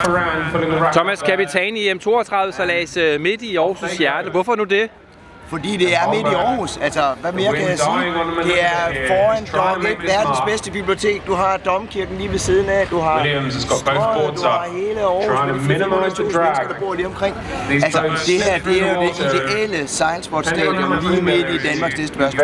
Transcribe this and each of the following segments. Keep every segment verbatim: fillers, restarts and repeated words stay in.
Thomas, kaptajn i M toogtredive-sejlads midt i Aarhus' hjerte. Hvorfor nu det? Fordi det er midt i Aarhus. Altså, hvad mere kan jeg sige? Det er foran Dog et verdens bedste bibliotek. Du har Domkirken lige ved siden af. Du har Strøget, du har hele Aarhus med de fire hundrede tusind mennesker, der bor lige omkring. Altså, det her, det er jo det ideelle sejlsportstadion lige midt i Danmarks næststørste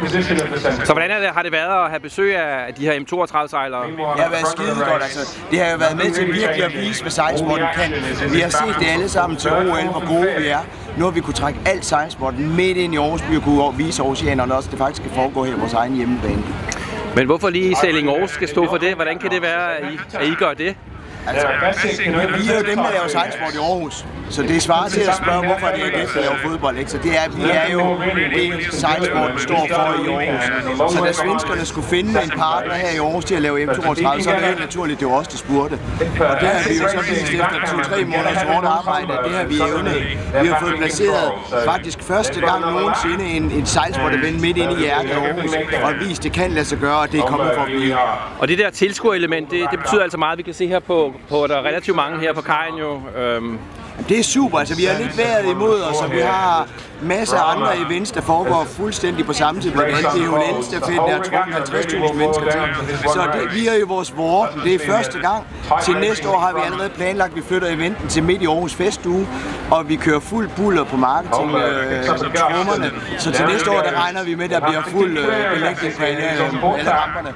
by. Så hvordan er det, har det været at have besøg af de her M toogtredive-sejlere? Det har været skide godt, altså. Det har jo været med til virkelig at vise, hvad sejlsporten kan. Vi har set det alle sammen til O L, hvor gode vi er. Nu har vi kunne trække alt sejlsporten midt ind i Aarhus by og kunne vise aarhusianerne også, det faktisk skal foregå her på vores egen hjemmebane. Men hvorfor lige Sælling Aarhus skal stå for det? Hvordan kan det være, at I, at I gør det? Altså, vi er jo dem, der laver sejlsport i Aarhus, så det svarer til at spørge, hvorfor det er det, der laver fodbold, ikke? Så det er, vi er jo det, sejlsporten står for i Aarhus. Så da svenskerne skulle finde en partner her i Aarhus til at lave M toogtredive, så er det helt naturligt, det var også de spurgte. Og det har vi jo så vist efter to-tre måneders hårdt arbejde, det har vi evnet. Vi har fået placeret faktisk første gang nogensinde en, en sejlsport-event midt inde i hjertet af Aarhus, og vist, det kan lade sig gøre, og det er kommet for at blive. Og det der tilskuerelement, det, det betyder altså meget, vi kan se her på på, der er relativt mange her på kajen jo. Øhm. Det er super, altså vi har lidt været imod os, og vi har masser af andre events, der foregår fuldstændig på samme tid. Blandt andet det er jo en elstafet, der har trukket halvtreds tusind mennesker til. Så det, vi er jo vores vorten, det er første gang. Til næste år har vi allerede planlagt, at vi flytter eventen til midt i Aarhus Festuge, og vi kører fuld buller på marketing-trummerne. Øh, så til næste år, der regner vi med, at der bliver fuld øh, belægning på alle, alle ramperne.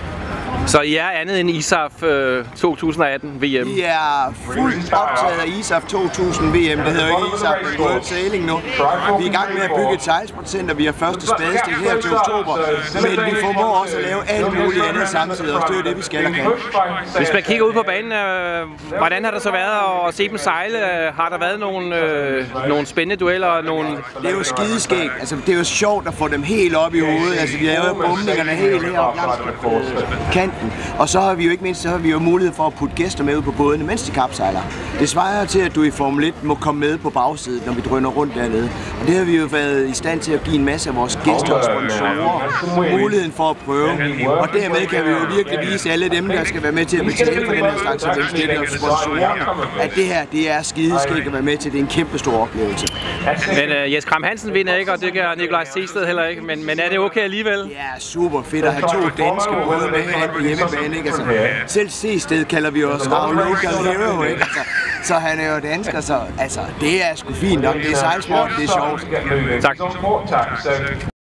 Så I er andet end I S A F øh, to tusind atten V M? Vi er fuldt optaget af I S A F to tusind V M. Det hedder jo ikke I S A F, det er World Sailing nu. Vi er i gang med at bygge et sejlsportcenter. Vi har første spadestik her til oktober. Men vi formår også at lave alt muligt andet samtidig, og det er det, vi skal og kan. Hvis man kigger ud på banen, øh, hvordan har det så været at se dem sejle? Har der været nogle, øh, nogle spændende dueller? Nogle... Det er jo skideskægt. Altså, det er jo sjovt at få dem helt op i hovedet. Altså, vi har jo bombningerne helt heroppe langs kanten. Og så har vi jo ikke mindst så har vi jo mulighed for at putte gæster med ud på bådene, mens de kapsejler. Det svarer til, at du i Formel et må komme med på bagsiden, når vi drøner rundt dernede. Og det har vi jo været i stand til at give en masse af vores gæster og sponsorer muligheden for at prøve. Og dermed kan vi jo virkelig vise alle dem, der skal være med til at betale for den her slags event, og sponsorerne, at det her, det er skideskægt at være med til. Det er en kæmpe stor oplevelse. Men uh, Jes Kram Hansen vinder ikke, og det gør Nikolaj Sehested heller ikke. Men, men er det okay alligevel? Ja, super fedt at have to danske både med her på hjemmebane, ikke? Altså, selv Sehested kalder vi os our local hero, ikke? Altså, så han er jo dansker, så altså, det er sgu fint nok. Det er sejlsport, det er sjovt. Tak.